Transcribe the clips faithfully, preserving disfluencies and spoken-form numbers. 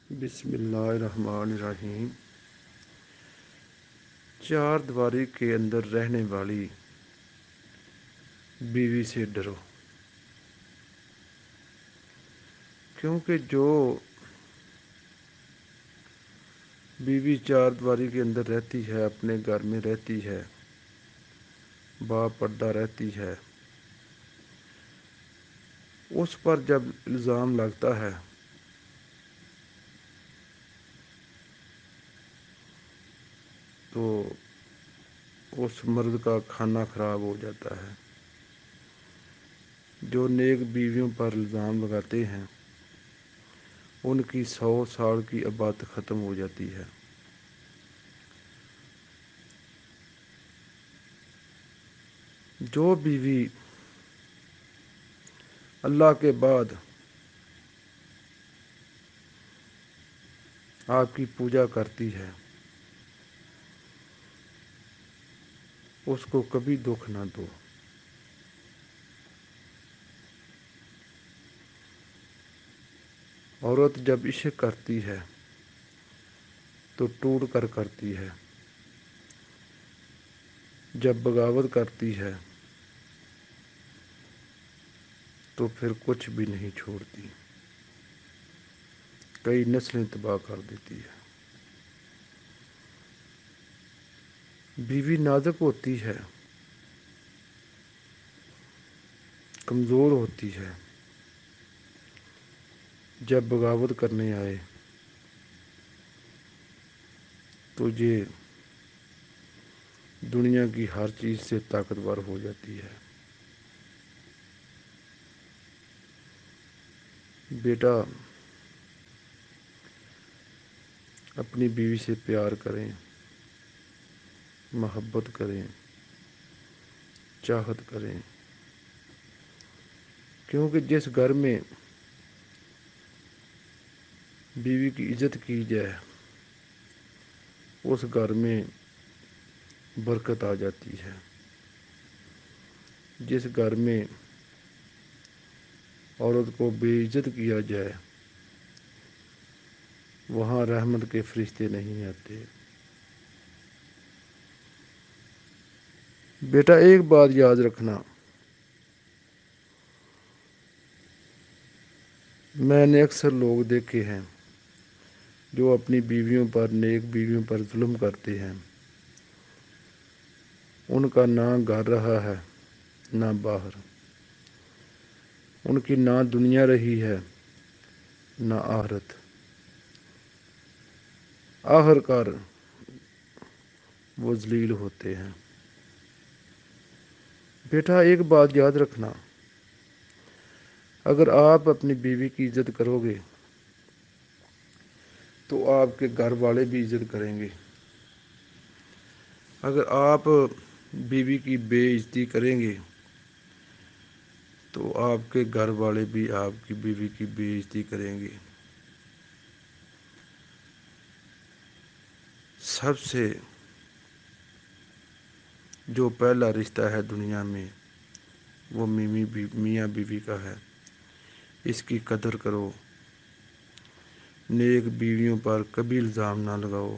بسم اللہ الرحمن الرحیم۔ چار دیواری کے اندر رہنے والی بیوی سے ڈرو، کیونکہ جو بیوی چار دیواری کے اندر رہتی ہے، اپنے گھر میں رہتی ہے، با پردہ رہتی ہے، اس پر جب الزام لگتا ہے تو اس مرد کا کھانا خراب ہو جاتا ہے۔ جو نیک بیویوں پر الزام لگاتے ہیں ان کی سو سال کی عبادت ختم ہو جاتی ہے۔ جو بیوی اللہ کے بعد آپ کی پوجا کرتی ہے اس کو کبھی دکھ نہ دو۔ عورت جب عشق کرتی ہے تو ٹوٹ کر کرتی ہے، جب بغاوت کرتی ہے تو پھر کچھ بھی نہیں چھوڑتی، کئی نسلیں تباہ کر دیتی ہے۔ بیوی نازک ہوتی ہے، کمزور ہوتی ہے، جب بغاوت کرنے آئے تو یہ دنیا کی ہر چیز سے طاقتور ہو جاتی ہے۔ بیٹا اپنی بیوی سے پیار کریں، محبت کریں، چاہت کریں، کیونکہ جس گھر میں بیوی کی عزت کی جائے اس گھر میں برکت آ جاتی ہے۔ جس گھر میں عورت کو بے عزت کیا جائے وہاں رحمت کے فرشتے نہیں آتے۔ بیٹا ایک بات یاد رکھنا، میں نے اکثر لوگ دیکھے ہیں جو اپنی بیویوں پر، نیک بیویوں پر ظلم کرتے ہیں۔ ان کا نہ گھر رہا ہے نہ باہر، ان کی نہ دنیا رہی ہے نہ آخرت، آخر کار وہ ذلیل ہوتے ہیں۔ بیٹا ایک بات یاد رکھنا، اگر آپ اپنی بیوی کی عزت کرو گے تو آپ کے گھر والے بھی عزت کریں گے۔ اگر آپ بیوی کی بے عزتی کریں گے تو آپ کے گھر والے بھی آپ کی بیوی کی بے عزتی کریں گے۔ سب سے جو پہلا رشتہ ہے دنیا میں وہ میاں بیوی کا ہے، اس کی قدر کرو۔ نیک بیویوں پر کبھی الزام نہ لگاؤ،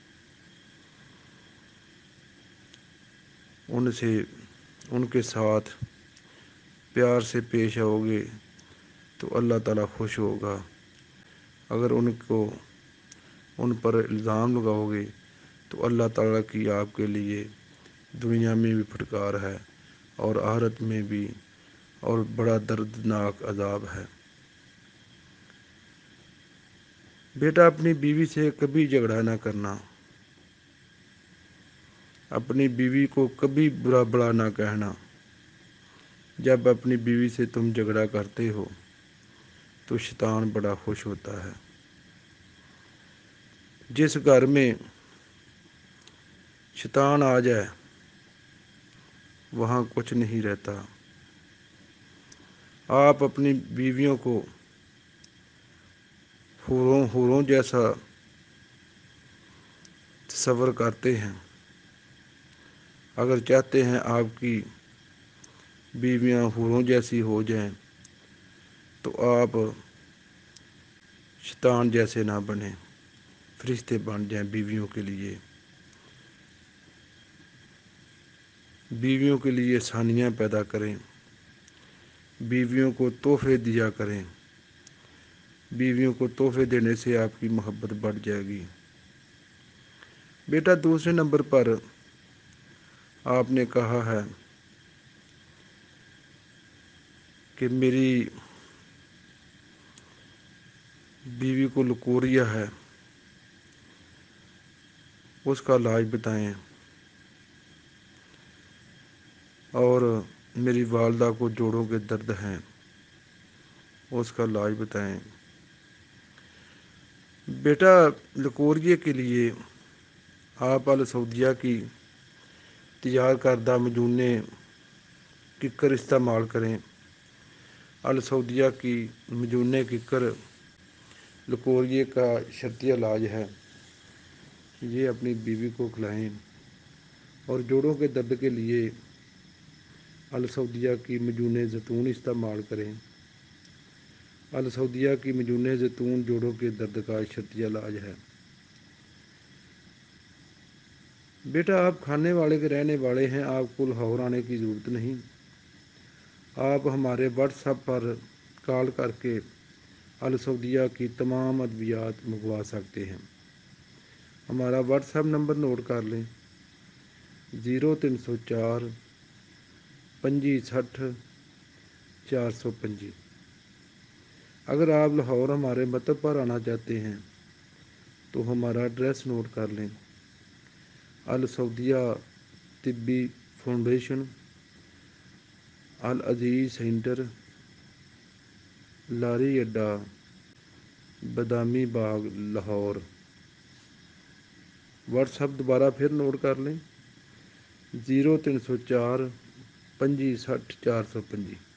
ان سے ان کے ساتھ پیار سے پیش آؤ گے تو اللہ تعالیٰ خوش ہوگا۔ اگر ان کو ان پر الزام لگاؤ گے تو اللہ تعالیٰ کی آپ کے لیے دنیا میں بھی پھٹکار ہے اور آخرت میں بھی، اور بڑا دردناک عذاب ہے۔ بیٹا اپنی بیوی سے کبھی جھگڑا نہ کرنا، اپنی بیوی کو کبھی برا بھلا نہ کہنا۔ جب اپنی بیوی سے تم جھگڑا کرتے ہو تو شیطان بڑا خوش ہوتا ہے۔ جس گھر میں شیطان آ جائے وہاں کچھ نہیں رہتا۔ آپ اپنی بیویوں کو حوروں حوروں جیسا تصور کرتے ہیں، اگر چاہتے ہیں آپ کی بیویاں حوروں جیسی ہو جائیں تو آپ शैतान जैसे ना बने, फरिश्ते बन जाएं बीवियों के लिए। बीवियों के लिए आसानियाँ पैदा करें, बीवियों को तोहफे दिया करें। बीवियों को तोहफे देने से आपकी मोहब्बत बढ़ जाएगी। बेटा, दूसरे नंबर पर आपने कहा है कि मेरी बीवी को लकोरिया है, उसका इलाज बताएं। और मेरी वालदा को जोड़ों के दर्द हैं, उसका इलाज बताएं। बेटा, लकोरिये के लिए आप अल सऊदिया की तैयार करदा मजूने किकर इस्तेमाल करें। अल सऊदिया की मजूने किकर लकोरिये का शर्तिया इलाज है, ये अपनी बीवी को खिलाएं। और जोड़ों के दर्द के लिए अल सऊदिया की मजूने ज़ैतून इस्तेमाल करें। अल सऊदिया की मजूने ज़ैतून जोड़ों के दर्द का शर्तिया इलाज है। बेटा, आप खाने वाले के रहने वाले हैं, आपको लाहौर आने की ज़रूरत नहीं। आप हमारे व्हाट्सएप पर कॉल करके अल सऊदिया की तमाम अद्वियात मंगवा सकते हैं। हमारा व्हाट्सएप नंबर नोट कर लें, ज़ीरो तीन सौ चार पंजी सठ चार सौ पंजी। अगर आप लाहौर हमारे मतब पर आना चाहते हैं तो हमारा एड्रेस नोट कर लें, अल सऊदिया तिब्बी फाउंडेशन, अल अजीज़ सेंटर, लारी अड्डा, बदामी बाग, लाहौर। व्हाट्सएप दोबारा फिर नोट कर लें, ज़ीरो तीन सौ चार पंजी सठ चार सौ पंजी।